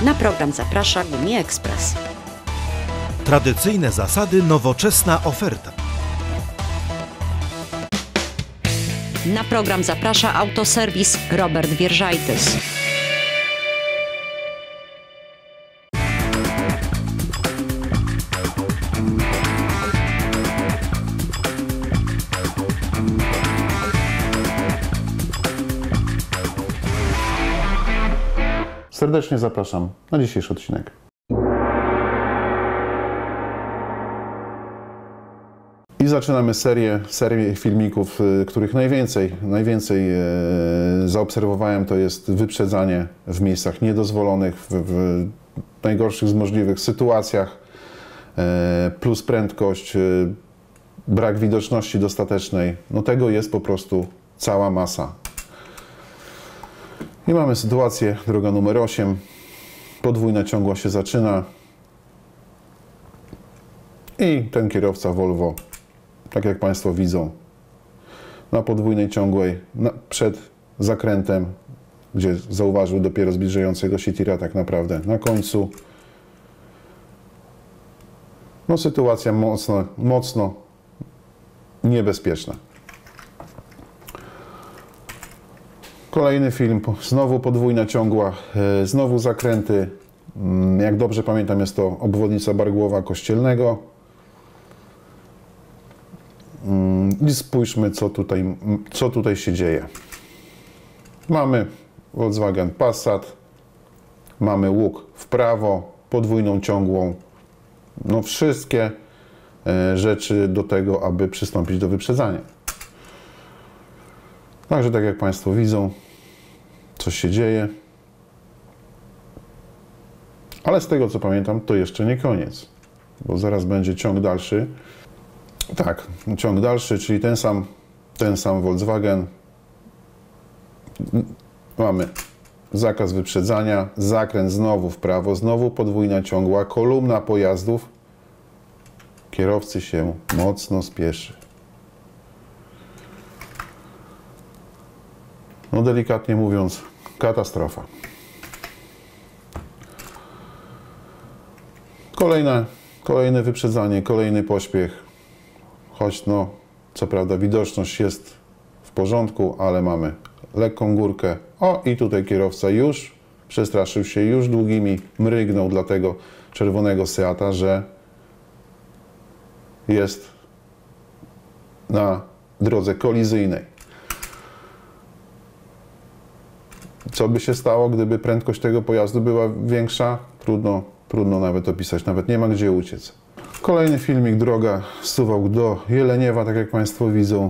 Na program zaprasza Gumi Ekspres. Tradycyjne zasady, nowoczesna oferta. Na program zaprasza Autoserwis Robert Wierżajtys. Serdecznie zapraszam na dzisiejszy odcinek. I zaczynamy serię filmików, których najwięcej zaobserwowałem, to jest wyprzedzanie w miejscach niedozwolonych, w najgorszych z możliwych sytuacjach, plus prędkość, brak widoczności dostatecznej. No tego jest po prostu cała masa. I mamy sytuację, droga numer 8, podwójna ciągła się zaczyna i ten kierowca Volvo, tak jak Państwo widzą, na podwójnej ciągłej, przed zakrętem, gdzie zauważył dopiero zbliżającego się tira, tak naprawdę na końcu. No sytuacja mocno niebezpieczna. Kolejny film, znowu podwójna ciągła, znowu zakręty. Jak dobrze pamiętam, jest to obwodnica Bargłowa Kościelnego. I spójrzmy, co tutaj się dzieje. Mamy Volkswagen Passat, mamy łuk w prawo, podwójną ciągłą. No wszystkie rzeczy do tego, aby przystąpić do wyprzedzania. Także tak jak Państwo widzą, coś się dzieje. Ale z tego co pamiętam, to jeszcze nie koniec, bo zaraz będzie ciąg dalszy. Tak, ciąg dalszy, czyli ten sam Volkswagen. Mamy zakaz wyprzedzania, zakręt znowu w prawo, znowu podwójna ciągła, kolumna pojazdów. Kierowcy się mocno spieszy. No delikatnie mówiąc, katastrofa. Kolejne wyprzedzanie, kolejny pośpiech. Choć no, co prawda widoczność jest w porządku, ale mamy lekką górkę. O, i tutaj kierowca już przestraszył się, już długimi mrygnął dla tego czerwonego Seata, że jest na drodze kolizyjnej. Co by się stało, gdyby prędkość tego pojazdu była większa? Trudno nawet opisać, nawet nie ma gdzie uciec. Kolejny filmik, droga Suwałk do Jeleniewa, tak jak Państwo widzą.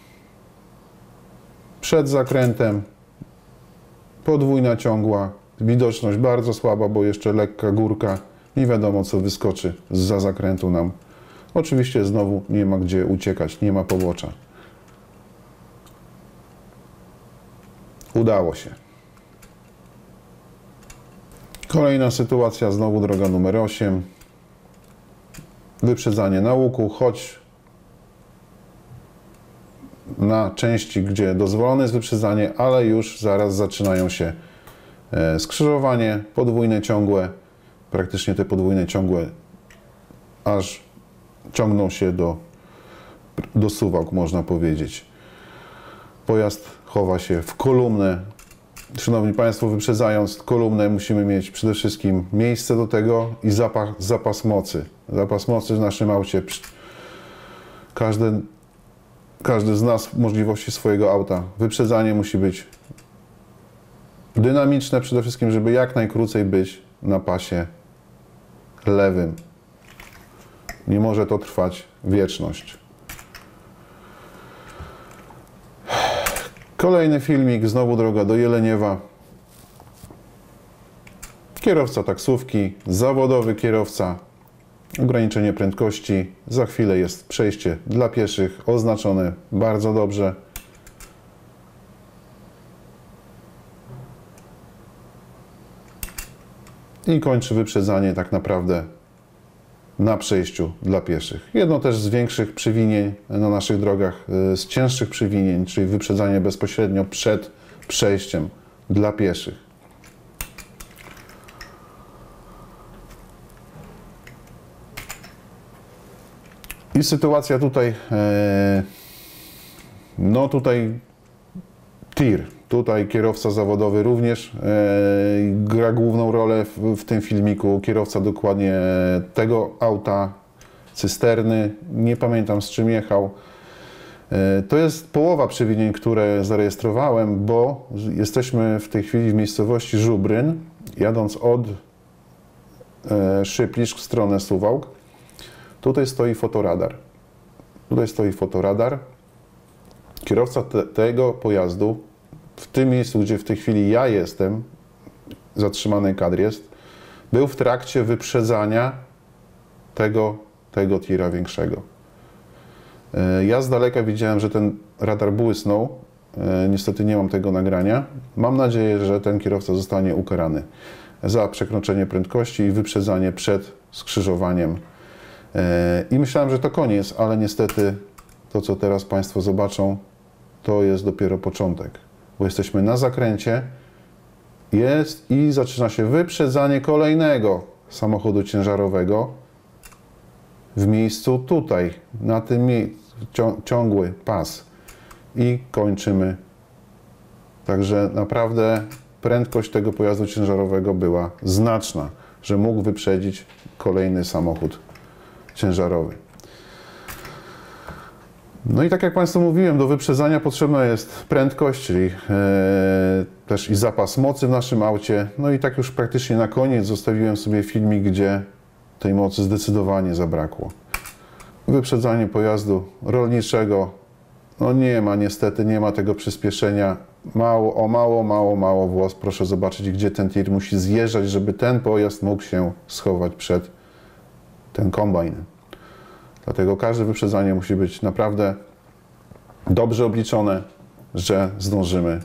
Przed zakrętem podwójna ciągła, widoczność bardzo słaba, bo jeszcze lekka górka. Nie wiadomo, co wyskoczy zza zakrętu nam. Oczywiście znowu nie ma gdzie uciekać, nie ma pobocza. Udało się. Kolejna sytuacja, znowu droga numer 8. Wyprzedzanie na łuku, choć na części, gdzie dozwolone jest wyprzedzanie, ale już zaraz zaczynają się skrzyżowanie, podwójne ciągłe. Praktycznie te podwójne ciągłe aż ciągną się do Suwałk, można powiedzieć. Pojazd chowa się w kolumnę. Szanowni Państwo, wyprzedzając kolumnę musimy mieć przede wszystkim miejsce do tego i zapas mocy. Zapas mocy w naszym aucie. Każdy z nas możliwości swojego auta. Wyprzedzanie musi być dynamiczne przede wszystkim, żeby jak najkrócej być na pasie lewym. Nie może to trwać wieczność. Kolejny filmik, znowu droga do Jeleniewa. Kierowca taksówki, zawodowy kierowca, ograniczenie prędkości. Za chwilę jest przejście dla pieszych, oznaczone bardzo dobrze. I kończy wyprzedzanie tak naprawdę na przejściu dla pieszych. Jedno też z większych przewinień na naszych drogach, z cięższych przewinień, czyli wyprzedzanie bezpośrednio przed przejściem dla pieszych. I sytuacja tutaj, no tutaj tir. Tutaj kierowca zawodowy również gra główną rolę w tym filmiku. Kierowca dokładnie tego auta, cysterny, nie pamiętam z czym jechał. To jest połowa przewinień, które zarejestrowałem, bo jesteśmy w tej chwili w miejscowości Żubryn, jadąc od Szypliszk w stronę Suwałk. Tutaj stoi fotoradar. Tutaj stoi fotoradar. Kierowca tego pojazdu w tym miejscu, gdzie w tej chwili ja jestem, zatrzymany kadr jest, był w trakcie wyprzedzania tego tira większego. Ja z daleka widziałem, że ten radar błysnął. Niestety nie mam tego nagrania. Mam nadzieję, że ten kierowca zostanie ukarany za przekroczenie prędkości i wyprzedzanie przed skrzyżowaniem. I myślałem, że to koniec, ale niestety to, co teraz Państwo zobaczą, to jest dopiero początek. Bo jesteśmy na zakręcie, jest i zaczyna się wyprzedzanie kolejnego samochodu ciężarowego w miejscu tutaj, na tym miejscu, ciągły pas i kończymy. Także naprawdę prędkość tego pojazdu ciężarowego była znaczna, że mógł wyprzedzić kolejny samochód ciężarowy. No i tak jak Państwu mówiłem, do wyprzedzania potrzebna jest prędkość, czyli też i zapas mocy w naszym aucie. No i tak już praktycznie na koniec zostawiłem sobie filmik, gdzie tej mocy zdecydowanie zabrakło. Wyprzedzanie pojazdu rolniczego, no nie ma, niestety nie ma tego przyspieszenia. Mało włos. Proszę zobaczyć, gdzie ten tir musi zjeżdżać, żeby ten pojazd mógł się schować przed ten kombajn. Dlatego każde wyprzedzanie musi być naprawdę dobrze obliczone, że zdążymy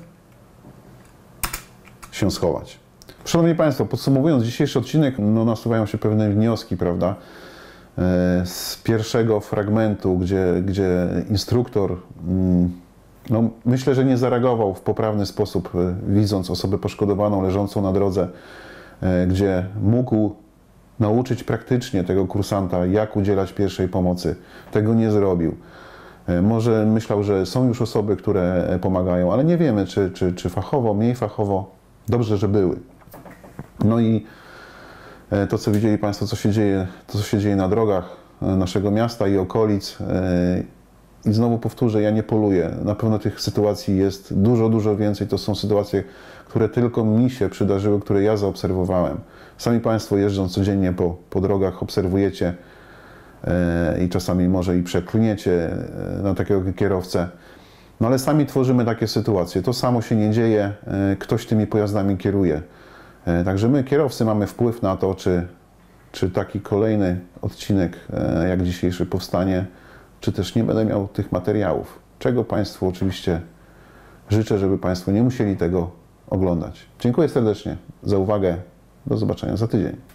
się schować. Szanowni Państwo, podsumowując dzisiejszy odcinek, no nasuwają się pewne wnioski, prawda? Z pierwszego fragmentu, gdzie instruktor, no myślę, że nie zareagował w poprawny sposób, widząc osobę poszkodowaną leżącą na drodze, gdzie mógł nauczyć praktycznie tego kursanta, jak udzielać pierwszej pomocy. Tego nie zrobił. Może myślał, że są już osoby, które pomagają, ale nie wiemy, czy fachowo, mniej fachowo. Dobrze, że były. No i to, co widzieli Państwo, co się dzieje na drogach naszego miasta i okolic. I znowu powtórzę, ja nie poluję. Na pewno tych sytuacji jest dużo więcej. To są sytuacje, które tylko mi się przydarzyły, które ja zaobserwowałem. Sami Państwo jeżdżąc codziennie po drogach obserwujecie i czasami może i przeklniecie na takiego kierowcę. No ale sami tworzymy takie sytuacje. To samo się nie dzieje, ktoś tymi pojazdami kieruje. Także my, kierowcy, mamy wpływ na to, czy taki kolejny odcinek jak dzisiejszy powstanie, czy też nie będę miał tych materiałów. Czego Państwu oczywiście życzę, żeby Państwo nie musieli tego oglądać. Dziękuję serdecznie za uwagę. Do zobaczenia za tydzień.